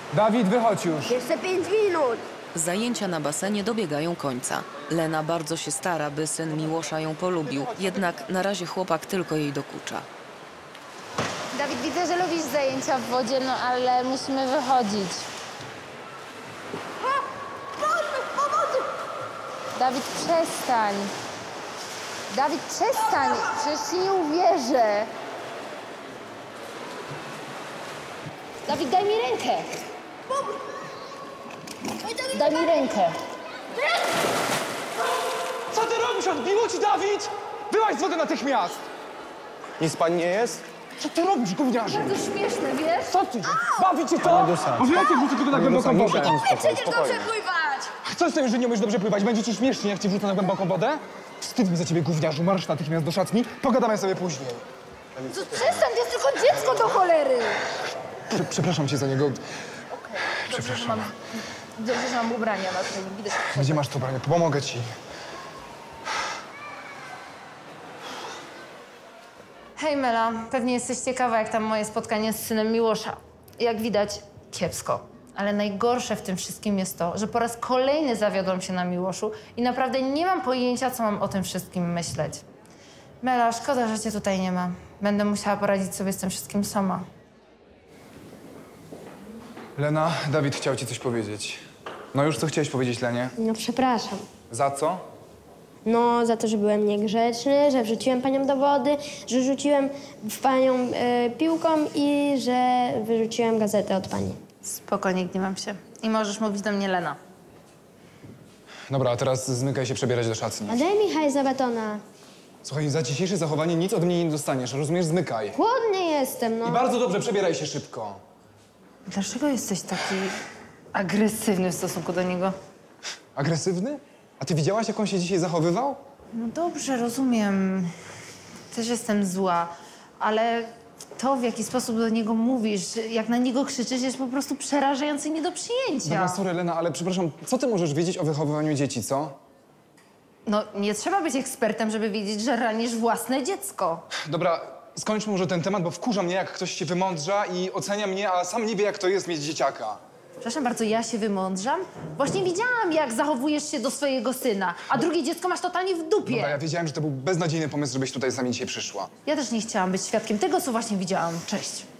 Dawid, wychodź już. Jeszcze 5 minut. Zajęcia na basenie dobiegają końca. Lena bardzo się stara, by syn Miłosza ją polubił, jednak na razie chłopak tylko jej dokucza. Dawid, widzę, że lubisz zajęcia w wodzie, no ale musimy wychodzić. Pomocy! Dawid, przestań. Dawid, przestań. Przecież ci nie uwierzę. Dawid, daj mi rękę. Daj mi rękę. Co ty robisz? Odbiło ci, Dawid? Wyłaź z wody natychmiast! Nic pani nie jest? Co ty robisz, gówniarzu? To śmieszne, wiesz? Co ty? Bawi cię to? Może ja cię wrzucę tylko na głęboką wodę? Przecież dobrze pływać! Co z tym, że nie umiesz dobrze pływać? Będzie ci śmiesznie, jak cię wrzucę na głęboką wodę? Wstyd mi za ciebie, gówniarzu. Marsz natychmiast do szatni. Pogadamy sobie później. Przestań, to jest tylko dziecko do cholery! Przepraszam cię za niego. Przepraszam. Dobrze, że mam ubrania na trening. Widać. Gdzie masz to ubranie? Pomogę ci. Hej Mela, pewnie jesteś ciekawa, jak tam moje spotkanie z synem Miłosza. Jak widać, kiepsko. Ale najgorsze w tym wszystkim jest to, że po raz kolejny zawiodłam się na Miłoszu i naprawdę nie mam pojęcia, co mam o tym wszystkim myśleć. Mela, szkoda, że cię tutaj nie ma. Będę musiała poradzić sobie z tym wszystkim sama. Lena, Dawid chciał ci coś powiedzieć. No już co chciałeś powiedzieć, Lenie? No przepraszam. Za co? No za to, że byłem niegrzeczny, że wrzuciłem panią do wody, że rzuciłem w panią piłką i że wyrzuciłem gazetę od pani. Spokojnie, gniewam się. I możesz mówić do mnie Lena. Dobra, a teraz zmykaj się przebierać do szatni. A daj mi hajs za batona. Słuchaj, za dzisiejsze zachowanie nic ode mnie nie dostaniesz, rozumiesz? Zmykaj. Głodny jestem, no. I bardzo dobrze, przebieraj się szybko. Dlaczego jesteś taki agresywny w stosunku do niego? Agresywny? A ty widziałaś, jak on się dzisiaj zachowywał? No dobrze, rozumiem. Też jestem zła, ale to, w jaki sposób do niego mówisz, jak na niego krzyczysz, jest po prostu przerażające i nie do przyjęcia. Dobra, sorry, Lena, ale przepraszam, co ty możesz wiedzieć o wychowywaniu dzieci, co? No, nie trzeba być ekspertem, żeby wiedzieć, że ranisz własne dziecko. Dobra, skończmy może ten temat, bo wkurza mnie, jak ktoś się wymądrza i ocenia mnie, a sam nie wie, jak to jest mieć dzieciaka. Przepraszam bardzo, ja się wymądrzam? Właśnie widziałam, jak zachowujesz się do swojego syna, a drugie dziecko masz totalnie w dupie. Dobra, ja wiedziałem, że to był beznadziejny pomysł, żebyś tutaj z nami dzisiaj przyszła. Ja też nie chciałam być świadkiem tego, co właśnie widziałam. Cześć.